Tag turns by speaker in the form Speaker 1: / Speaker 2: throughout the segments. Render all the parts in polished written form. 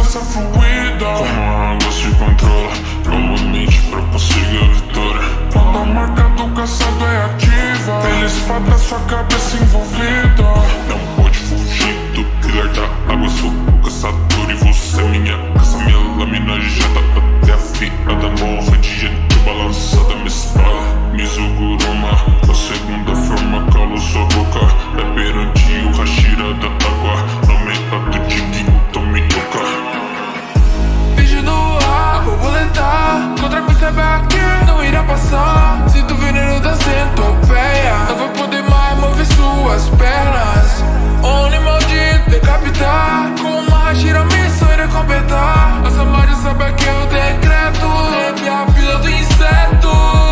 Speaker 1: conversa fluida. Como a água se controla no limite pra conseguir a vitória. Quando a marca do caçado é ativa, ele espada sua cabeça envolvida. Não pode fugir do pilar da água, sou o caçador e você minha caça. Minha lâmina já tá até afiada, morra de gente balançada, minha espada Mizuguruma, a segunda forma calou sua boca. É perante o Hashira da água, nomeado de Gyuto Miyuka.
Speaker 2: Vídeo no ar, borboleta, contra mim sabe aqui, não irá passar. Sinto o veneno da centopeia, não vai poder mais mover suas pernas. Oni maldito, decapitar, com uma Hashira missão irá completar. A Samari sabe que é o decreto, lembre a fila do inseto.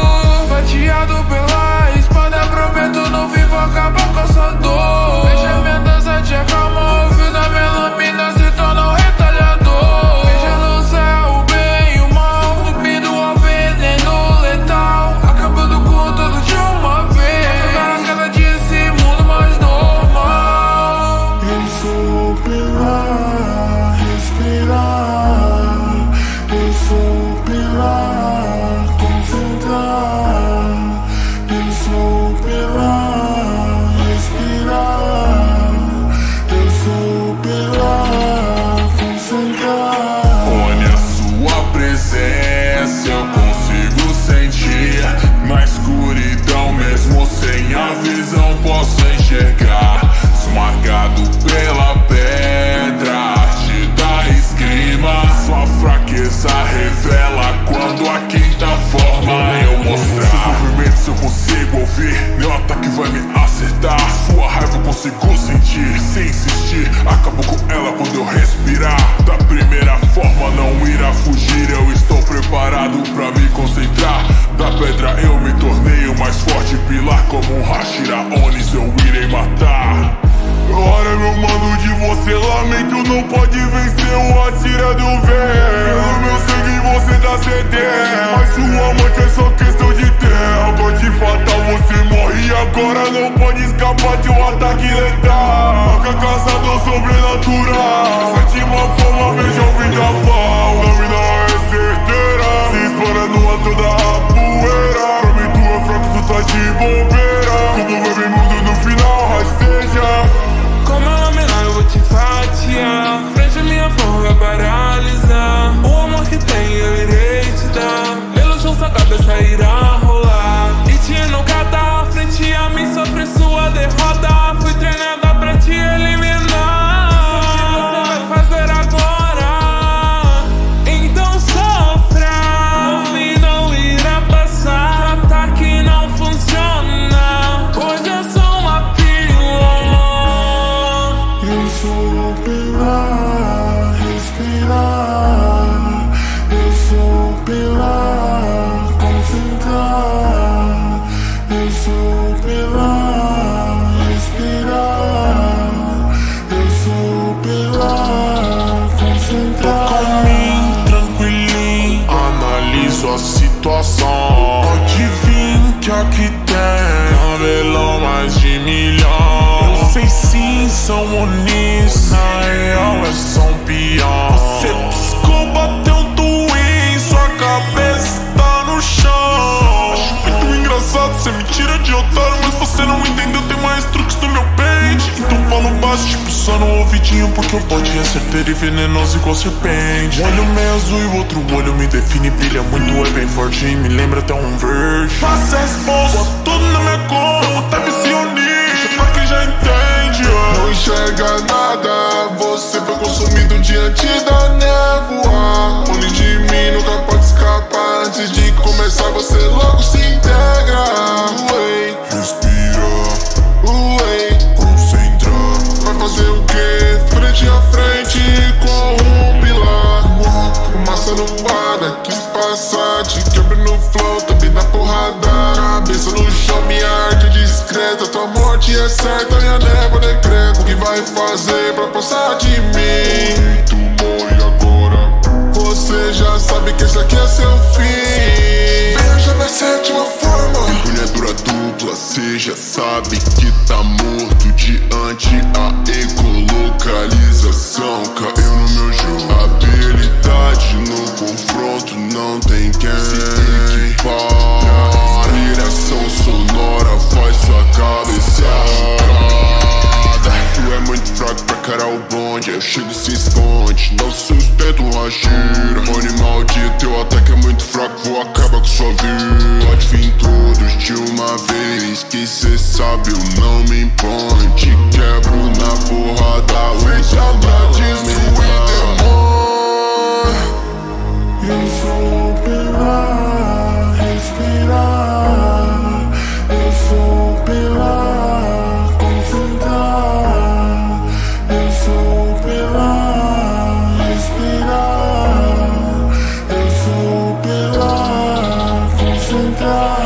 Speaker 2: Fatiado pela espada, prometo não vivo acabar com essa dor. Veja minha dança te acalma, o fio da minha lâmina se torna um retalhador. Veja no céu o bem e o mal, subindo ao veneno letal, acabando com tudo de uma vez, tornar a cada dia esse mundo mais normal.
Speaker 1: Eu sou o pilar, respirar. Eu sou o pilar, concentrar. Eu sou o pilar, respirar. Eu sou o pilar, concentrar. Com a sua presença eu consigo sentir. Na escuridão mesmo sem a visão posso enxergar. Sou marcado pela pedra, arte da esgrima. Sua fraqueza revela quando a quinta forma eu mostrar. Seus movimentos eu consigo ouvir, meu ataque vai me acertar. Sua raiva eu consigo sentir, sem insistir, acabo com ela quando eu respirar. Da primeira forma não irá fugir, eu estou preparado pra me concentrar. Da pedra eu me tornei o mais forte pilar, como um Hashira Onis eu irei matar. Ora meu mano, de você lamento, não pode vencer o Hashira do vento. Pelo meu sangue você tá cedendo, mas sua morte é só questão de tempo. Corte fatal, você morre agora, não pode escapar de um ataque letal. Marca caçador sobrenatural, sétima forma, veja o vendaval. Lâmina é certeira, se espalha no alto da poeira. Pra mim tu é fraco, tu tá de bobeira. Como vai bem mundo no final, rasteja.
Speaker 2: Como a lâmina eu vou te fatiar, frente a minha forma vai paralisar. O amor que tem eu irei te dar, pelo chão sua cabeça irá rolar. E te nunca tá à frente a mim, sofrer sua derrota. Fui treinada pra te eliminar. O que você vai fazer agora? Então sofra, por mim não irá passar. Seu ataque não funciona, pois eu sou uma
Speaker 1: Eu sou o pilar, respirar. Eu sou o pilar, concentrar. Eu sou o pilar, respirar. Eu sou o pilar, concentrar. Tô caminho tranquilinho, analiso a situação. Pode vir que aqui tem tabelão mais de milhão. Eu sei sim, são Onis, na real é só um peão. Você piscou, bateu um twin, sua cabeça tá no chão. Acho muito engraçado, você me tira de otário, mas você não entendeu, tem mais truques no meu pente. Então falo baixo, tipo só no ouvidinho, porque o bote é certeiro e venenoso igual serpente. Um olho meio azul e o outro olho me define, brilha muito, é bem forte e me lembra até um verde. Faça a resposta, tudo na minha conta, até se unir, deixa pra quem já entende. Não enxerga nada, você foi consumido diante da névoa. Une de mim, nunca pode escapar, antes de começar você logo se integra. Ué, respira, ué, concentra. Vai fazer o quê? Frente a frente com um pilar. Fumaça no ar, daqui passar, te quebra no flow, também na porrada. Cabeça no chão, minha arte discreta. Tua morte é certa, minha névoa decreta. O que vai fazer pra passar de mim? Tu morre agora. Você já sabe que esse aqui é seu fim. Veja na sétima forma, empunhadura dupla, cê já sabe que tá morto diante a ecolocalização. Caiu no meu jogo. onde eu chego se esconde, não sustento uma gira. O animal de teu ataque é muito fraco, vou acabar com sua vida. Pode vir todos de uma vez, que cê sabe eu não me imponho. Te quebro na porrada, vem saudades do demônio.
Speaker 2: Eu sou pela respirar, eu sou pela concentrar, eu sou pela respirar, eu sou pela concentrar.